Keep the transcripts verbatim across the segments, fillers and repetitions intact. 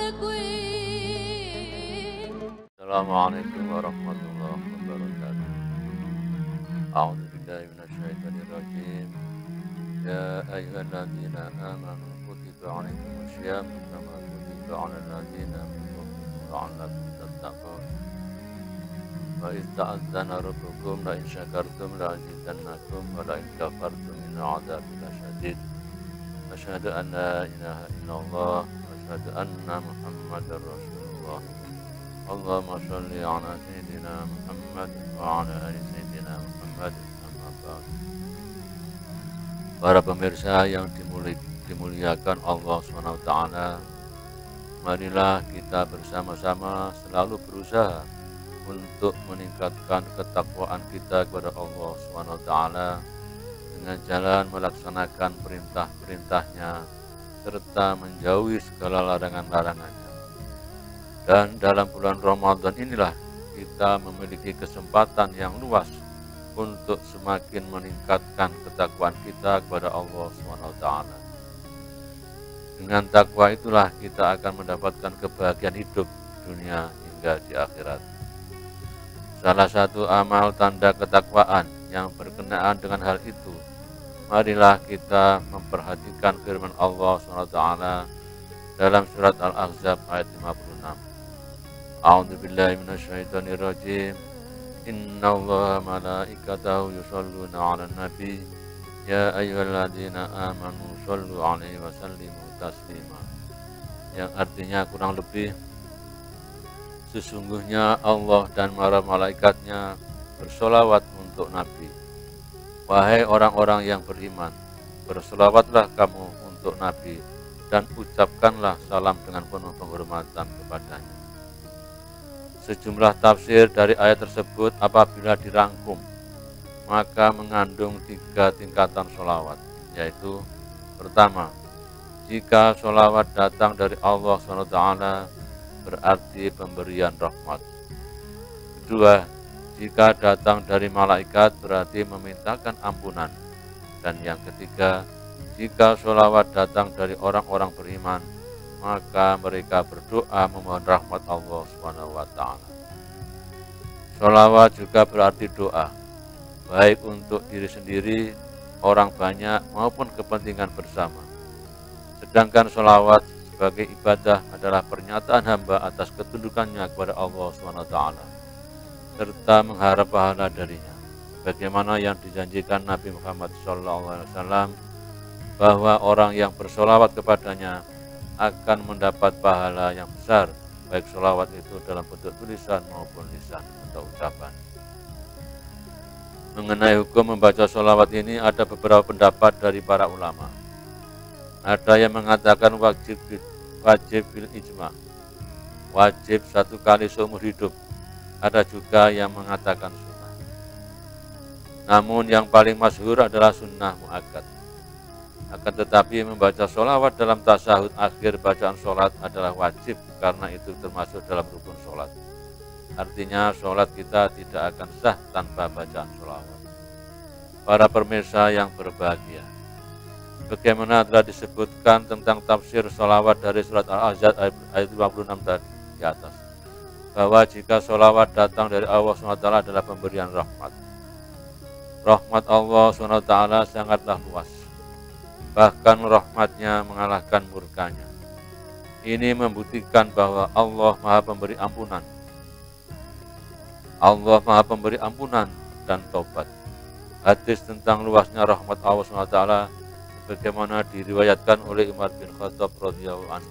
Assalamualaikum warahmatullahi wabarakatuh. A'udzu billahi minasyaitonir rajim. Ya ayyuhalladzina amanu kutiba 'alaikumus syiyam kama kutiba 'alal ladzina min qablikum la'allakum tattaqun. Wa idz ta'azzana rabbukum la in syakartum la azidannakum wa la in kafartum inna 'adzabi lasyadid. Asyhadu an la ilaha illallah wa asyhadu anna Muhammadar Rasulullah. Allahumma sholli ala sayyidina Muhammad wa ala ali sayyidina Muhammad. Amma ba'd. Para pemirsa yang dimuli, dimuliakan Allah subhanahu wa taala, marilah kita bersama-sama selalu berusaha untuk meningkatkan ketakwaan kita kepada Allah subhanahu wa taala dengan jalan melaksanakan perintah-perintahnya serta menjauhi segala larangan-larangannya. Dan dalam bulan Ramadan inilah kita memiliki kesempatan yang luas untuk semakin meningkatkan ketakwaan kita kepada Allah subhanahu wa taala. Dengan takwa itulah kita akan mendapatkan kebahagiaan hidup dunia hingga di akhirat. Salah satu amal tanda ketakwaan yang berkenaan dengan hal itu, marilah kita memperhatikan firman Allah subhanahu wa taala dalam surat Al-Ahzab ayat lima puluh enam. A'udzu billahi minasyaitonir rajim. Innallaha malaikatahu yusholluna 'alan nabi ya ayyuhalladzina amanu shollu 'alaihi wa sallimu taslima. Yang artinya kurang lebih, sesungguhnya Allah dan para malaikatnya bersolawat untuk Nabi. Wahai orang-orang yang beriman, bersolawatlah kamu untuk Nabi dan ucapkanlah salam dengan penuh penghormatan kepadanya. Sejumlah tafsir dari ayat tersebut apabila dirangkum, maka mengandung tiga tingkatan sholawat, yaitu pertama, jika sholawat datang dari Allah subhanahu wa taala berarti pemberian rahmat. Kedua, jika datang dari malaikat berarti memintakan ampunan. Dan yang ketiga, jika sholawat datang dari orang-orang beriman, maka mereka berdoa memohon rahmat Allah subhanahu wa taala. Sholawat juga berarti doa, baik untuk diri sendiri, orang banyak, maupun kepentingan bersama. Sedangkan sholawat sebagai ibadah adalah pernyataan hamba atas ketundukannya kepada Allah subhanahu wa taala, serta mengharap pahala darinya. Bagaimana yang dijanjikan Nabi Muhammad shallallahu alaihi wasallam, bahwa orang yang bersholawat kepadanya akan mendapat pahala yang besar, baik sholawat itu dalam bentuk tulisan maupun lisan atau ucapan. Mengenai hukum membaca sholawat ini ada beberapa pendapat dari para ulama. Ada yang mengatakan wajib wajib bil ijma, wajib satu kali seumur hidup. Ada juga yang mengatakan sunnah. Namun yang paling masyhur adalah sunnah muakkad. Akan tetapi membaca sholawat dalam tasyahud akhir bacaan sholat adalah wajib karena itu termasuk dalam rukun sholat. Artinya sholat kita tidak akan sah tanpa bacaan sholawat. Para pemirsa yang berbahagia, bagaimana telah disebutkan tentang tafsir sholawat dari surat Al-Ahzab ayat lima puluh enam tadi di atas, bahwa jika sholawat datang dari Allah subhanahu wa taala adalah pemberian rahmat. Rahmat Allah subhanahu wa taala sangatlah luas. Bahkan rahmatnya mengalahkan murkanya. Ini membuktikan bahwa Allah maha pemberi ampunan. Allah maha pemberi ampunan dan taubat. Hadis tentang luasnya rahmat Allah subhanahu wa taala bagaimana diriwayatkan oleh Umar bin Khattab radhiyallahu anhu.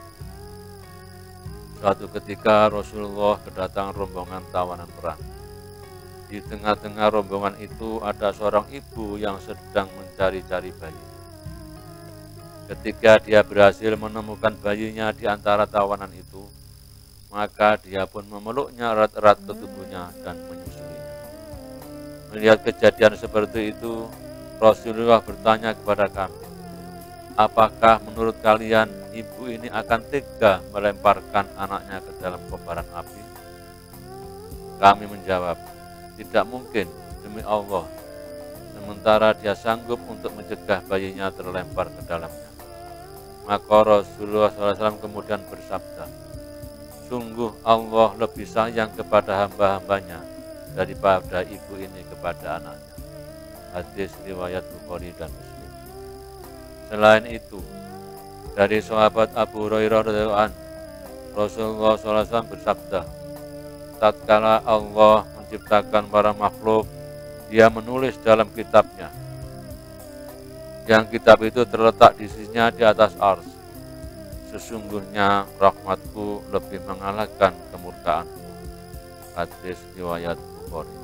Suatu ketika Rasulullah kedatangan rombongan tawanan perang. Di tengah-tengah rombongan itu ada seorang ibu yang sedang mencari-cari bayi. Ketika dia berhasil menemukan bayinya di antara tawanan itu, maka dia pun memeluknya erat-erat ke tubuhnya dan menyusuinya. Melihat kejadian seperti itu, Rasulullah bertanya kepada kami, apakah menurut kalian ibu ini akan tega melemparkan anaknya ke dalam kobaran api? Kami menjawab, tidak mungkin, demi Allah. Sementara dia sanggup untuk mencegah bayinya terlempar ke dalamnya. Maka Rasulullah shallallahu alaihi wasallam kemudian bersabda, sungguh Allah lebih sayang kepada hamba-hambanya daripada ibu ini kepada anaknya. Hadis riwayat Bukhari dan Muslim. Selain itu, dari sahabat Abu Hurairah radhiyallahu anhu, Rasulullah shallallahu alaihi wasallam bersabda, tatkala Allah menciptakan para makhluk, Dia menulis dalam kitabnya. Yang kitab itu terletak di sisinya di atas ars. Sesungguhnya rahmatku lebih mengalahkan kemurkaanku. Hadis riwayat Bukhari.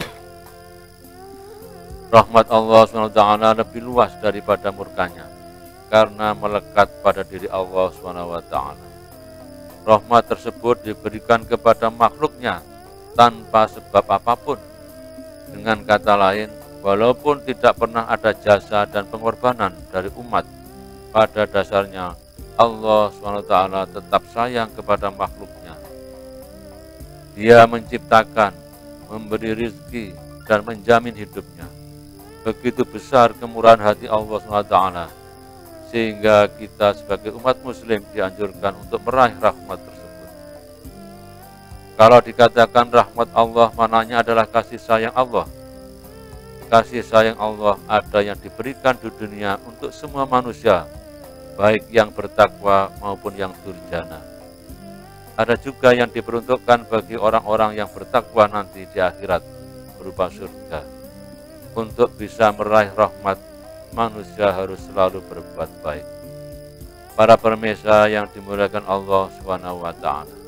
Rahmat Allah subhanahu wa taala lebih luas daripada murkanya, karena melekat pada diri Allah subhanahu wa taala. Rahmat tersebut diberikan kepada makhluknya tanpa sebab apapun. Dengan kata lain, walaupun tidak pernah ada jasa dan pengorbanan dari umat, pada dasarnya Allah subhanahu wa taala tetap sayang kepada makhluknya. Dia menciptakan, memberi rizki, dan menjamin hidupnya. Begitu besar kemurahan hati Allah subhanahu wa taala, sehingga kita sebagai umat muslim dianjurkan untuk meraih rahmat tersebut. Kalau dikatakan rahmat Allah, maknanya adalah kasih sayang Allah. Kasih sayang Allah ada yang diberikan di dunia untuk semua manusia, baik yang bertakwa maupun yang durjana. Ada juga yang diperuntukkan bagi orang-orang yang bertakwa nanti di akhirat berupa surga. Untuk bisa meraih rahmat, manusia harus selalu berbuat baik. Para pemirsa yang dimuliakan Allah subhanahu wa taala,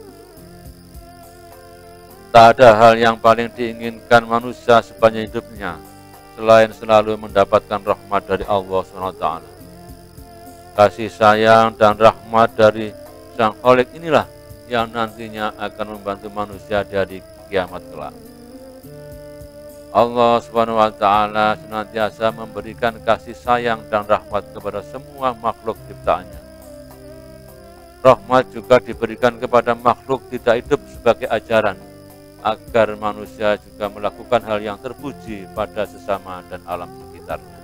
tak ada hal yang paling diinginkan manusia sepanjang hidupnya selain selalu mendapatkan rahmat dari Allah subhanahu wa taala. Kasih sayang dan rahmat dari Sang Khalik inilah yang nantinya akan membantu manusia dari kiamat kelak. Allah subhanahu wa taala senantiasa memberikan kasih sayang dan rahmat kepada semua makhluk ciptaannya. Rahmat juga diberikan kepada makhluk tidak hidup sebagai ajaran, agar manusia juga melakukan hal yang terpuji pada sesama dan alam sekitarnya.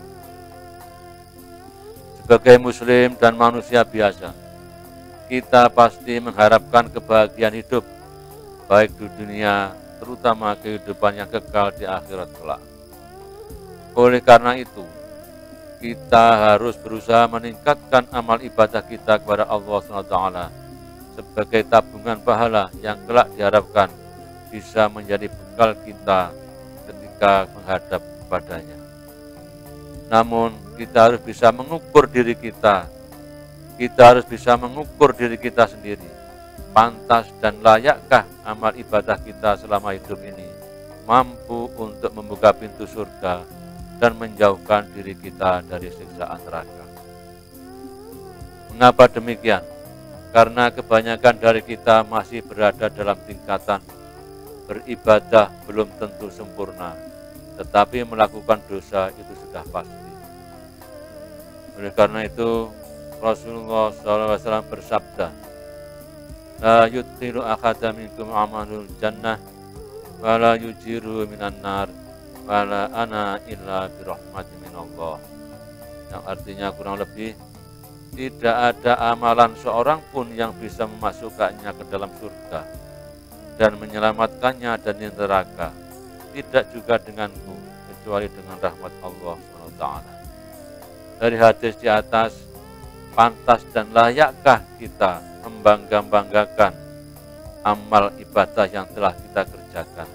Sebagai muslim dan manusia biasa, kita pasti mengharapkan kebahagiaan hidup, baik di dunia, terutama kehidupan yang kekal di akhirat kelak. Oleh karena itu, kita harus berusaha meningkatkan amal ibadah kita kepada Allah subhanahu wa taala sebagai tabungan pahala yang kelak diharapkan bisa menjadi bekal kita ketika menghadap kepadanya. Namun, kita harus bisa mengukur diri kita. Kita harus bisa mengukur diri kita sendiri. Pantas dan layakkah amal ibadah kita selama hidup ini mampu untuk membuka pintu surga dan menjauhkan diri kita dari siksaan neraka. Mengapa demikian? Karena kebanyakan dari kita masih berada dalam tingkatan beribadah belum tentu sempurna, tetapi melakukan dosa itu sudah pasti. Oleh karena itu, Rasulullah shallallahu alaihi wasallam bersabda, la yudkhilu ahada minkum amalul jannah, wa la yujiru minan nar, wa la ana illa birahmati minallah. Yang artinya kurang lebih, tidak ada amalan seorang pun yang bisa memasukkannya ke dalam surga dan menyelamatkannya dari neraka, tidak juga denganku, kecuali dengan rahmat Allah subhanahu wa taala. Dari hadis di atas, pantas dan layakkah kita membangga-banggakan amal ibadah yang telah kita kerjakan?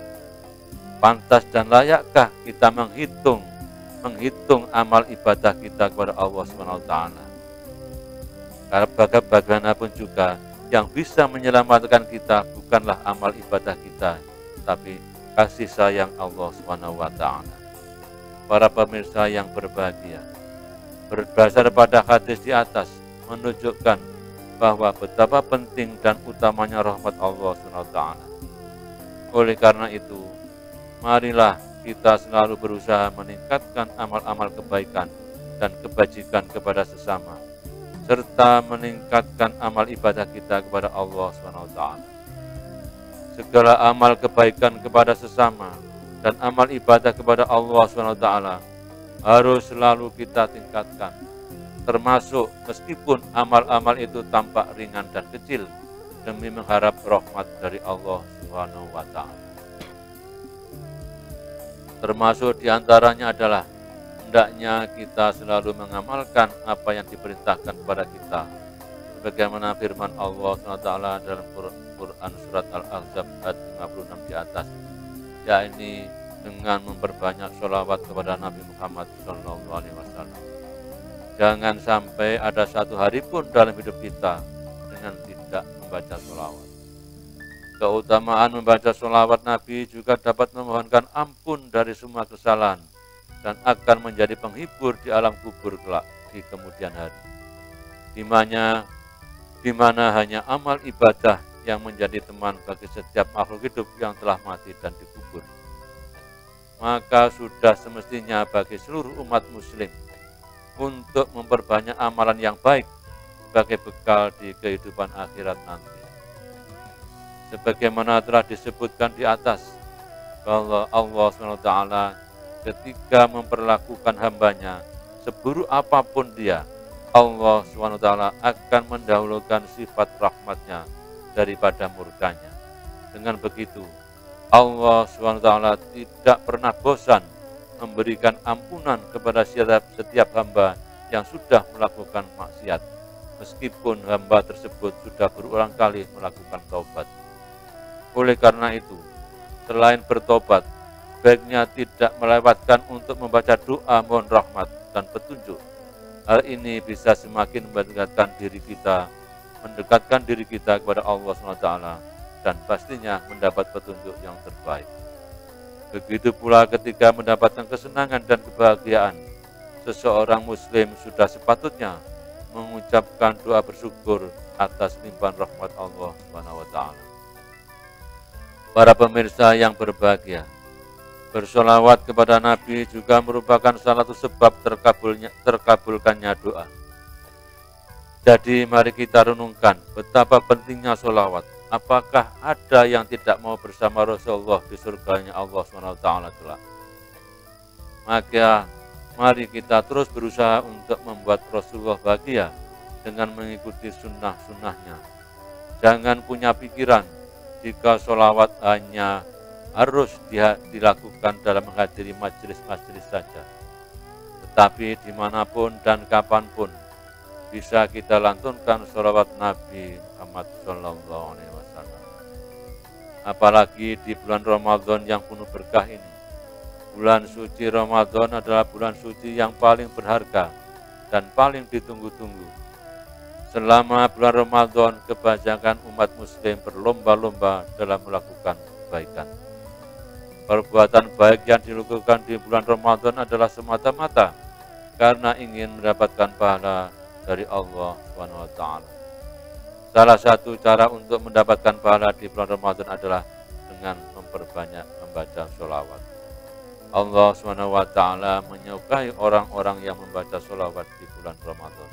Pantas dan layakkah kita menghitung menghitung amal ibadah kita kepada Allah subhanahu wa taala? Karena bagaimanapun juga, yang bisa menyelamatkan kita bukanlah amal ibadah kita, tapi kasih sayang Allah subhanahu wa taala. Para pemirsa yang berbahagia, berdasar pada hadis di atas menunjukkan bahwa betapa penting dan utamanya rahmat Allah subhanahu wa taala. Oleh karena itu, marilah kita selalu berusaha meningkatkan amal-amal kebaikan dan kebajikan kepada sesama, serta meningkatkan amal ibadah kita kepada Allah subhanahu wa taala. Segala amal kebaikan kepada sesama dan amal ibadah kepada Allah subhanahu wa taala harus selalu kita tingkatkan. termasuk meskipun amal-amal itu tampak ringan dan kecil, demi mengharap rahmat dari Allah Subhanahu wa Ta'ala. Termasuk diantaranya adalah hendaknya kita selalu mengamalkan apa yang diperintahkan kepada kita, sebagaimana firman Allah subhanahu wa taala dalam Quran surat Al-Ahzab ayat lima puluh enam di atas, yakni dengan memperbanyak sholawat kepada Nabi Muhammad shallallahu alaihi wasallam. Jangan sampai ada satu hari pun dalam hidup kita dengan tidak membaca sholawat. Keutamaan membaca sholawat Nabi juga dapat memohonkan ampun dari semua kesalahan dan akan menjadi penghibur di alam kubur kelak di kemudian hari, di mana di mana hanya amal ibadah yang menjadi teman bagi setiap makhluk hidup yang telah mati dan dikubur. Maka sudah semestinya bagi seluruh umat muslim untuk memperbanyak amalan yang baik sebagai bekal di kehidupan akhirat nanti. Sebagaimana telah disebutkan di atas, bahwa Allah subhanahu wa taala ketika memperlakukan hambanya seburuk apapun dia, Allah subhanahu wa taala akan mendahulukan sifat rahmatnya daripada murkanya. Dengan begitu, Allah subhanahu wa taala tidak pernah bosan memberikan ampunan kepada setiap, setiap hamba yang sudah melakukan maksiat, meskipun hamba tersebut sudah berulang kali melakukan taubat. Oleh karena itu, selain bertobat, baiknya tidak melewatkan untuk membaca doa mohon rahmat dan petunjuk. Hal ini bisa semakin mendekatkan diri kita, mendekatkan diri kita kepada Allah subhanahu wa taala dan pastinya mendapat petunjuk yang terbaik. Begitu pula ketika mendapatkan kesenangan dan kebahagiaan, seseorang muslim sudah sepatutnya mengucapkan doa bersyukur atas limpahan rahmat Allah subhanahu wa taala. Para pemirsa yang berbahagia, bersolawat kepada Nabi juga merupakan salah satu sebab terkabulnya, terkabulkannya doa. Jadi mari kita renungkan betapa pentingnya solawat. Apakah ada yang tidak mau bersama Rasulullah di surganya Allah subhanahu wa taala kelak? Maka mari kita terus berusaha untuk membuat Rasulullah bahagia dengan mengikuti sunnah-sunnahnya. Jangan punya pikiran jika sholawat hanya harus dilakukan dalam menghadiri majelis-majelis saja. Tetapi dimanapun dan kapanpun bisa kita lantunkan sholawat Nabi Muhammad shallallahu alaihi wasallam. Apalagi di bulan Ramadan yang penuh berkah ini. Bulan suci Ramadan adalah bulan suci yang paling berharga dan paling ditunggu-tunggu. Selama bulan Ramadan, kebanyakan umat muslim berlomba-lomba dalam melakukan kebaikan. Perbuatan baik yang dilakukan di bulan Ramadan adalah semata-mata karena ingin mendapatkan pahala dari Allah subhanahu wa taala. Salah satu cara untuk mendapatkan pahala di bulan Ramadan adalah dengan memperbanyak membaca sholawat. Allah subhanahu wa taala menyukai orang-orang yang membaca sholawat di bulan Ramadan.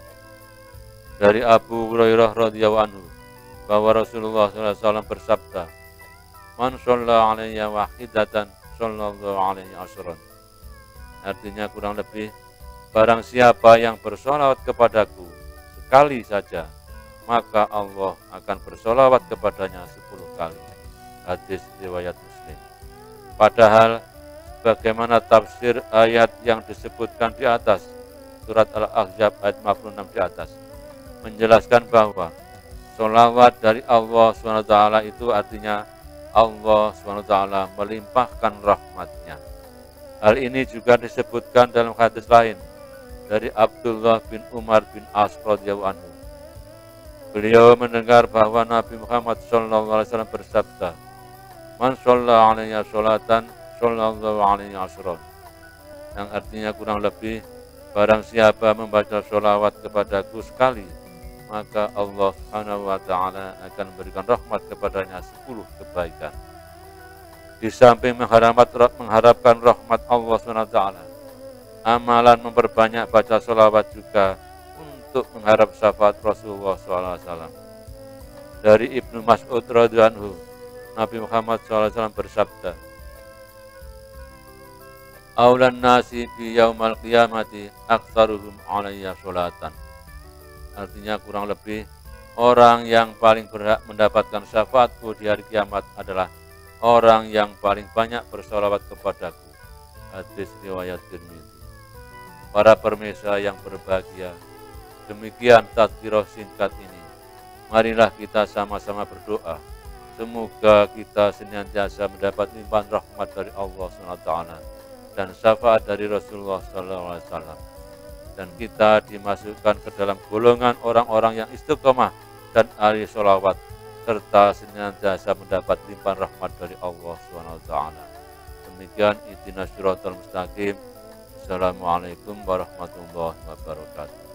Dari Abu Hurairah radhiyallahu anhu bahwa Rasulullah shallallahu alaihi wasallam bersabda, "Man shalla alayya wahidatan sallallahu alaihi asyran." Artinya kurang lebih, barang siapa yang bersolawat kepadaku sekali saja, maka Allah akan bersolawat kepadanya sepuluh kali. Hadis riwayat Muslim. Padahal, bagaimana tafsir ayat yang disebutkan di atas, surat Al-Ahzab ayat lima puluh enam di atas, menjelaskan bahwa sholawat dari Allah subhanahu wa taala itu artinya Allah subhanahu wa taala melimpahkan rahmatnya. Hal ini juga disebutkan dalam hadis lain dari Abdullah bin Umar bin As radhiyallahu anhu. Beliau mendengar bahwa Nabi Muhammad shallallahu alaihi wasallam bersabda, "Man shalla alayya sholatan sallallahu alaihi asyran." Yang artinya kurang lebih, barang siapa membaca sholawat kepadaku sekali, maka Allah subhanahu wa ta'ala akan memberikan rahmat kepadanya sepuluh kebaikan. Di samping mengharapkan rahmat Allah subhanahu wa ta'ala, amalan memperbanyak baca sholawat juga untuk mengharap syafaat Rasulullah shallallahu alaihi wasallam. Dari Ibnu Mas'ud radhiyallahu anhu, Nabi Muhammad shallallahu alaihi wasallam bersabda, aulan nasi fi yaumal qiyamati aktsaruhum alayya sholatan. Artinya kurang lebih orang yang paling berhak mendapatkan syafaatku di hari kiamat adalah orang yang paling banyak bersolawat kepadaku. Hadis riwayat Tirmidzi. Para pemirsa yang berbahagia, demikian tazkirah singkat ini. Marilah kita sama-sama berdoa. Semoga kita senantiasa mendapat limpahan rahmat dari Allah subhanahu wa taala dan syafaat dari Rasulullah shallallahu alaihi wasallam. Dan kita dimasukkan ke dalam golongan orang-orang yang istiqomah dan ahli sholawat, serta senantiasa mendapat limpahan rahmat dari Allah subhanahu wa taala. Demikian ihdinas siratal mustaqim. Assalamualaikum warahmatullahi wabarakatuh.